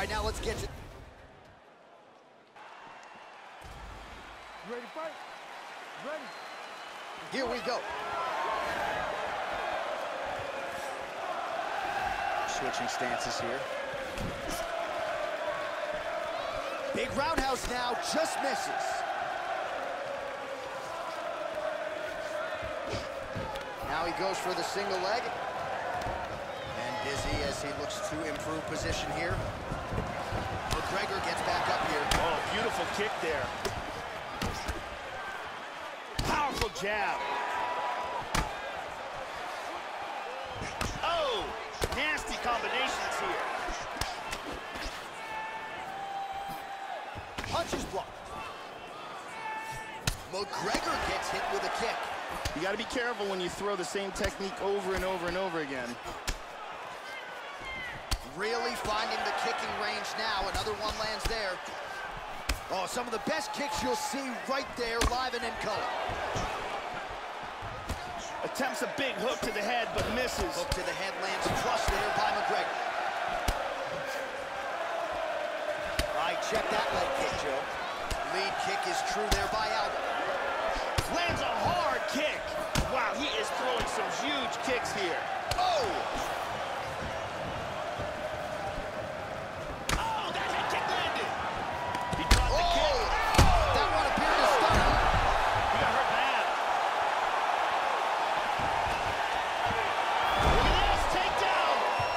right, now let's get to... You ready to fight? Ready? Here we go. Switching stances here. Big roundhouse now, just misses. Now he goes for the single leg. And busy as he looks to improve position here. McGregor gets back up here. Oh, beautiful kick there. Powerful jab. Oh, nasty combinations here. Punch is blocked. McGregor gets hit with a kick. You got to be careful when you throw the same technique over and over and over again. Really finding the kicking range now. Another one lands there. Oh, some of the best kicks you'll see right there, live and in color. Attempts a big hook to the head, but misses. Hook to the head lands flush there by McGregor. All right, check that leg kick, Joe. Lead kick is true there by Aldo. Lands a hard kick. Wow, he is throwing some huge kicks here. Oh! Oh, that head kick landed. He caught the kick. That one appeared to stun him. He got hurt bad. Look at this, takedown.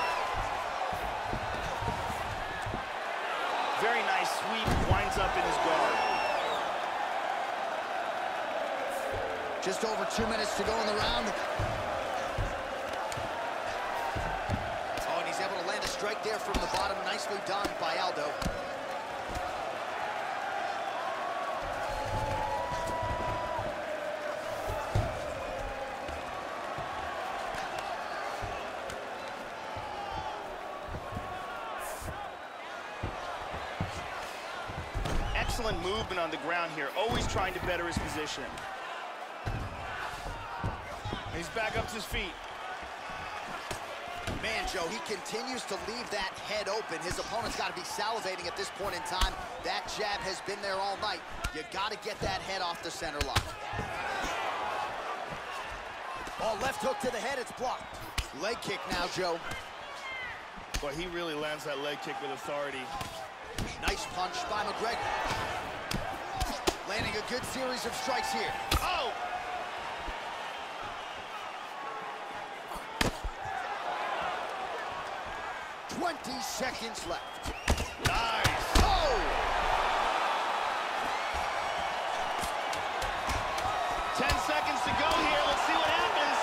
Very nice sweep, winds up in his guard. Just over 2 minutes to go in the round. Oh, and he's able to land a strike there from the bottom. Nicely done by Aldo. Excellent movement on the ground here, always trying to better his position. He's back up to his feet. Man, Joe, he continues to leave that head open. His opponent's got to be salivating at this point in time. That jab has been there all night. You got to get that head off the center line. Oh, left hook to the head, it's blocked. Leg kick now, Joe. Boy, he really lands that leg kick with authority. Nice punch by McGregor. Landing a good series of strikes here. Oh! 20 seconds left. Nice. Oh! 10 seconds to go here. Let's see what happens.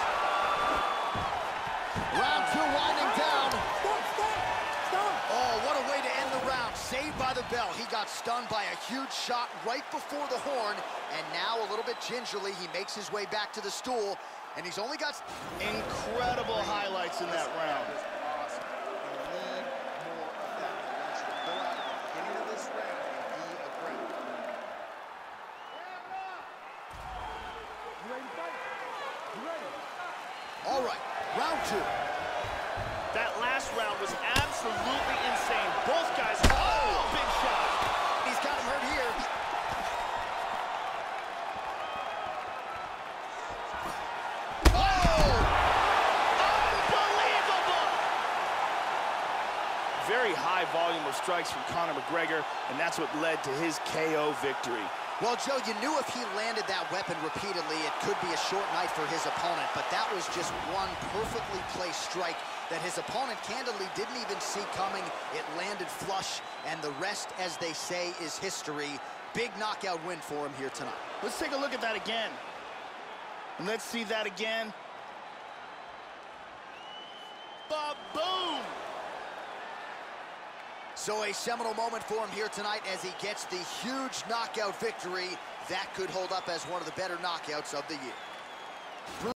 Round 2 winding down. Stop! Oh, what a way to end the round. Saved by the bell. He got stunned by a huge shot right before the horn. And now, a little bit gingerly, he makes his way back to the stool. And he's only got... Incredible highlights in that round. All right, round 2. That last round was absolutely insane. Both guys, oh, big shot. He's got him hurt here. Oh! Unbelievable! Very high volume of strikes from Conor McGregor, and that's what led to his KO victory. Well, Joe, you knew if he landed that weapon repeatedly, it could be a short night for his opponent, but that was just one perfectly placed strike that his opponent candidly didn't even see coming. It landed flush, and the rest, as they say, is history. Big knockout win for him here tonight. Let's take a look at that again. And let's see that again. Ba-boom! So a seminal moment for him here tonight as he gets the huge knockout victory. That could hold up as one of the better knockouts of the year.